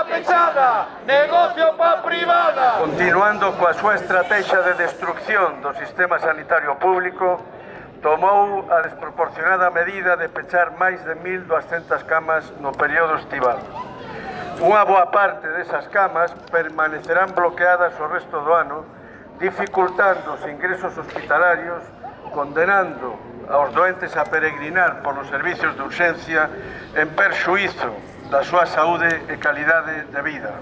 pa pechada, negocio pa privada. Continuando coa súa estrategia de destrucción do sistema sanitario público, tomou a desproporcionada medida de pechar máis de 1.200 camas no período estival. Unha boa parte desas camas permanecerán bloqueadas o resto do ano, dificultando os ingresos hospitalarios, condenando aos doentes a peregrinar polos servicios de urxencia en perxuízo da súa saúde e calidade de vida.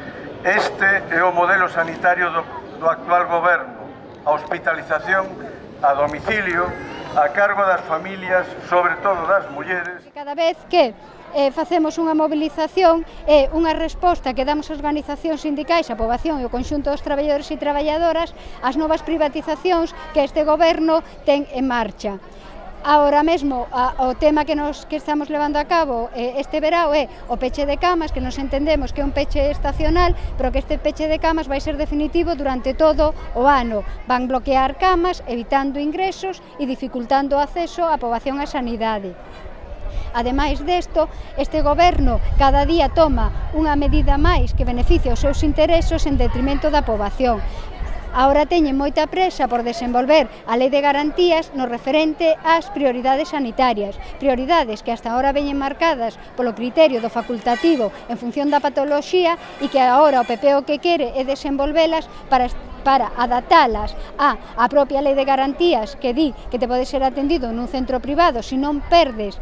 Este é o modelo sanitario do actual goberno, a hospitalización a domicilio a cargo das familias, sobre todo das mulleres. Cada vez que facemos unha movilización e unha resposta que damos ás organizacións sindicais, a poboación e o conxunto dos traballadores e traballadoras ás novas privatizacións que este goberno ten en marcha. Ahora mesmo, o tema que estamos levando a cabo este verao é o peche de camas, que nos entendemos que é un peche estacional, pero que este peche de camas vai ser definitivo durante todo o ano. Van bloquear camas, evitando ingresos e dificultando o acceso á poboación á sanidade. Ademais desto, este goberno cada día toma unha medida máis que beneficia os seus intereses en detrimento da poboación. Ahora teñen moita presa por desenvolver a Lei de Garantías no referente ás prioridades sanitarias, prioridades que hasta ahora veñen marcadas polo criterio do facultativo en función da patoloxía e que agora o PP o que quere é desenvolvelas para adaptalas á propia Lei de Garantías que di que te pode ser atendido nun centro privado se non perdes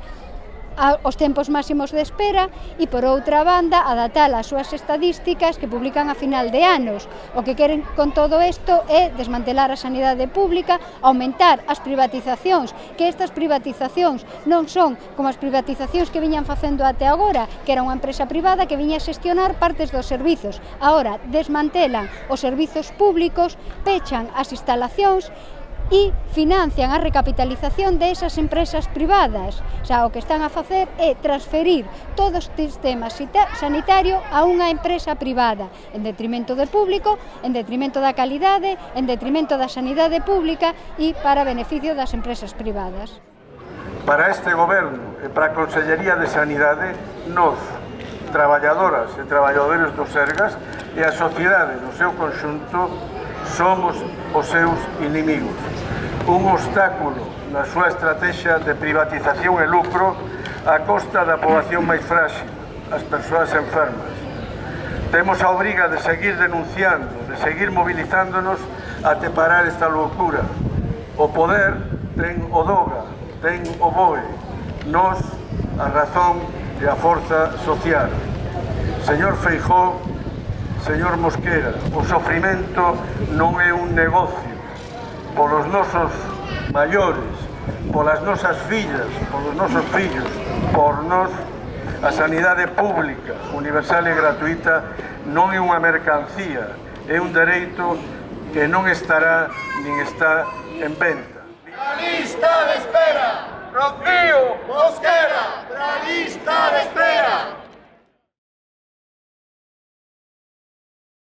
os tempos máximos de espera e, por outra banda, adaptar as súas estadísticas que publican a final de anos. O que queren con todo isto é desmantelar a sanidade pública, aumentar as privatizacións, que estas privatizacións non son como as privatizacións que viñan facendo até agora, que era unha empresa privada que viña a xestionar partes dos servizos. Agora desmantelan os servizos públicos, pechan as instalacións e financian a recapitalización desas empresas privadas. O que están a facer é transferir todo o sistema sanitario a unha empresa privada, en detrimento do público, en detrimento da calidade, en detrimento da sanidade pública e para beneficio das empresas privadas. Para este goberno e para a Consellería de Sanidade, nós, traballadoras e traballadores do Sergas e a sociedade no seu conxunto, somos os seus inimigos. Un obstáculo na súa estrategia de privatización e lucro a costa da poboación máis frágil, as persoas enfermas. Temos a obriga de seguir denunciando, de seguir movilizándonos até parar esta loucura. O poder ten o doga, ten o BOE, nós a razón e a forza social. Señor Feijóo, señor Mosquera, o sofrimento non é un negocio. Polos nosos maiores, polas nosas fillas, polos nosos fillos, por nós, a sanidade pública, universal e gratuita non é unha mercancía, é un dereito que non estará nin está en venta. La lista de espera, Rocío Mosquera, la lista de espera.